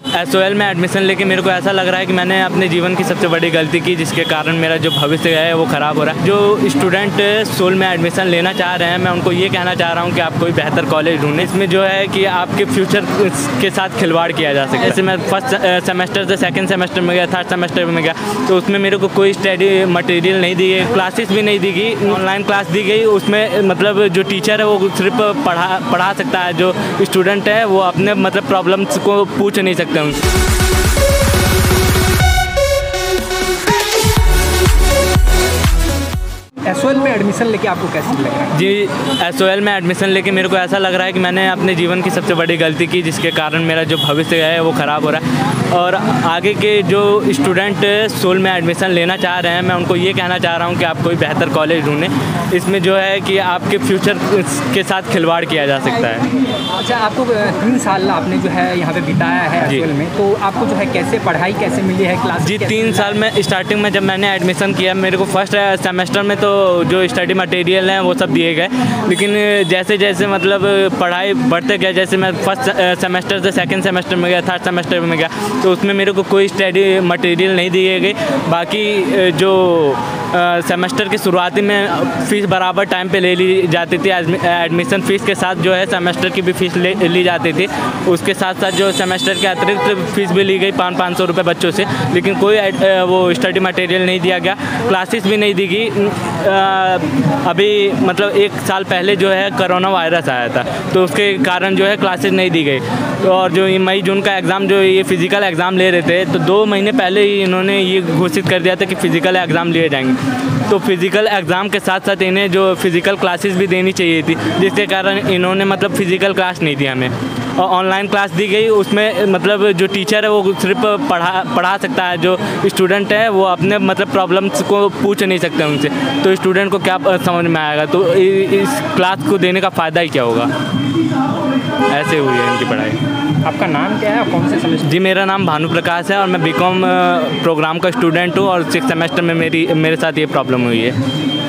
SOL में admission लेके मेरे को ऐसा लग रहा है कि मैंने अपने जीवन की सबसे बड़ी गलती की, जिसके कारण मेरा जो भविष्य है वो ख़राब हो रहा है। जो स्टूडेंट SOL में एडमिशन लेना चाह रहे हैं, मैं उनको ये कहना चाह रहा हूँ कि आप कोई बेहतर कॉलेज ढूंढें। इसमें जो है कि आपके फ्यूचर के साथ खिलवाड़ किया जा सकता है। जैसे मैं फर्स्ट सेमेस्टर से सेकेंड सेमेस्टर में गया, थर्ड सेमेस्टर में गया, तो उसमें मेरे को कोई स्टडी मटेरियल नहीं दी गई, क्लासेस भी नहीं दी गई, ऑनलाइन क्लास दी गई। उसमें मतलब जो टीचर है वो सिर्फ पढ़ा सकता है, जो स्टूडेंट है वो अपने मतलब प्रॉब्लम्स को पूछ नहीं सकते उनसे। SOL में एडमिशन लेके आपको कैसा लग रहा है? जी, SOL में एडमिशन लेके मेरे को ऐसा लग रहा है कि मैंने अपने जीवन की सबसे बड़ी गलती की, जिसके कारण मेरा जो भविष्य है वो ख़राब हो रहा है। और आगे के जो स्टूडेंट SOL में एडमिशन लेना चाह रहे हैं, मैं उनको ये कहना चाह रहा हूँ कि आप कोई बेहतर कॉलेज ढूंढें। इसमें जो है कि आपके फ्यूचर के साथ खिलवाड़ किया जा सकता है। अच्छा, आपको 3 साल आपने जो है यहाँ पे बिताया है SOL में, तो आपको जो है कैसे पढ़ाई कैसे मिली है, क्लास? जी, 3 साल में स्टार्टिंग में जब मैंने एडमिशन किया, मेरे को फर्स्ट सेमेस्टर में तो जो स्टडी मटेरियल हैं वो सब दिए गए, लेकिन जैसे जैसे मतलब पढ़ाई बढ़ते गया, जैसे मैं फर्स्ट सेमेस्टर से सेकंड सेमेस्टर में गया, थर्ड सेमेस्टर में गया, तो उसमें मेरे को कोई स्टडी मटेरियल नहीं दिए गए। बाकी जो सेमेस्टर की शुरुआती में फ़ीस बराबर टाइम पे ले ली जाती थी, एडमिशन फ़ीस के साथ जो है सेमेस्टर की भी फ़ीस ली जाती थी। उसके साथ साथ जो सेमेस्टर के अतिरिक्त फ़ीस भी ली गई 500 रुपये बच्चों से, लेकिन कोई वो स्टडी मटेरियल नहीं दिया गया, क्लासेस भी नहीं दी गई। अभी मतलब 1 साल पहले जो है कोरोना वायरस आया था, तो उसके कारण जो है क्लासेस नहीं दी गई। और जो मई जून का एग्ज़ाम जो ये फ़िज़िकल एग्ज़ाम ले रहे थे, तो 2 महीने पहले ही इन्होंने ये घोषित कर दिया था कि फ़िज़िकल एग्ज़ाम लिए जाएंगे। तो फिज़िकल एग्ज़ाम के साथ साथ इन्हें जो फिज़िकल क्लासेस भी देनी चाहिए थी, जिसके कारण इन्होंने मतलब फिज़िकल क्लास नहीं दी हमें, और ऑनलाइन क्लास दी गई। उसमें मतलब जो टीचर है वो सिर्फ पढ़ा सकता है, जो स्टूडेंट है वो अपने मतलब प्रॉब्लम्स को पूछ नहीं सकते उनसे, तो स्टूडेंट को क्या समझ में आएगा, तो इस क्लास को देने का फ़ायदा ही क्या होगा। ऐसे हुई है इनकी पढ़ाई। आपका नाम क्या है और कौन से सेमेस्टर? जी, मेरा नाम भानु प्रकाश है और मैं BCom प्रोग्राम का स्टूडेंट हूँ, और 6th सेमेस्टर में मेरे साथ ये प्रॉब्लम हुई है।